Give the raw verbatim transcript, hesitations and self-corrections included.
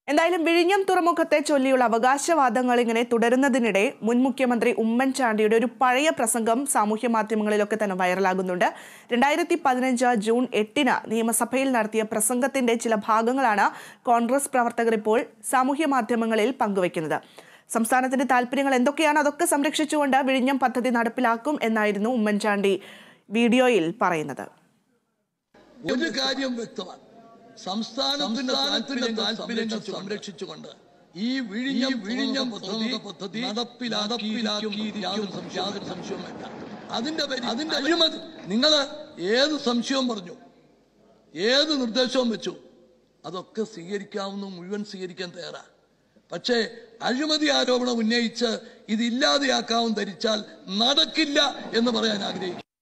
എന്തായാലും വിഴിഞ്ഞം തുറമുഖത്തെ ചൊല്ലിയുള്ള അവകാശവാദങ്ങൾ ഇങ്ങനെ തുടരുന്നതിനിടെ മുൻ മുഖ്യമന്ത്രി ഉമ്മൻചാണ്ടിയുടെ ഒരു പഴയ പ്രസംഗം സാമൂഹ്യ മാധ്യമങ്ങളിലൊക്കെ തന്നെ വൈറലാകുന്നുണ്ട്. രണ്ടായിരത്തി പതിനഞ്ച് ജൂൺ എട്ടിന് നിയമസഭയിൽ നടത്തിയ പ്രസംഗത്തിന്റെ ചില ഭാഗങ്ങളാണ് കോൺഗ്രസ് പ്രവർത്തകർ ഇപ്പോൾ സാമൂഹ്യ മാധ്യമങ്ങളിൽ പങ്കുവയ്ക്കുന്നത്. സംസ്ഥാനത്തിന്റെ താല്പര്യങ്ങൾ എന്തൊക്കെയാണ് അതൊക്കെ സംരക്ഷിച്ചുകൊണ്ട് വിഴിഞ്ഞം പദ്ധതി നടപ്പിലാക്കും എന്നായിരുന്നു ഉമ്മൻചാണ്ടി വീഡിയോയിൽ പറയുന്നത്. ഒരു കാര്യം വ്യക്തമാണ്, സംസ്ഥാനത്തിന്റെ താല്പര്യങ്ങൾ സംരക്ഷിച്ചുകൊണ്ട് ഈ വിഴിഞ്ഞം വിഴിഞ്ഞം പദ്ധതി നടപ്പിലാക്കിയിരിക്കും, യാതൊരു സംശയവും വേണ്ട. അതിന്റെ അതിന്റെ അഴിമതി നിങ്ങൾ ഏത് സംശയവും പറഞ്ഞു, ഏത് നിർദ്ദേശവും വെച്ചു, അതൊക്കെ സ്വീകരിക്കാവുന്ന മുഴുവൻ സ്വീകരിക്കാൻ തയ്യാറാണ്. പക്ഷേ അഴിമതി ആരോപണം ഉന്നയിച്ച് ഇതില്ലാതെയാക്കാവും ധരിച്ചാൽ നടക്കില്ല എന്ന് പറയാൻ ആഗ്രഹിക്കുന്നു.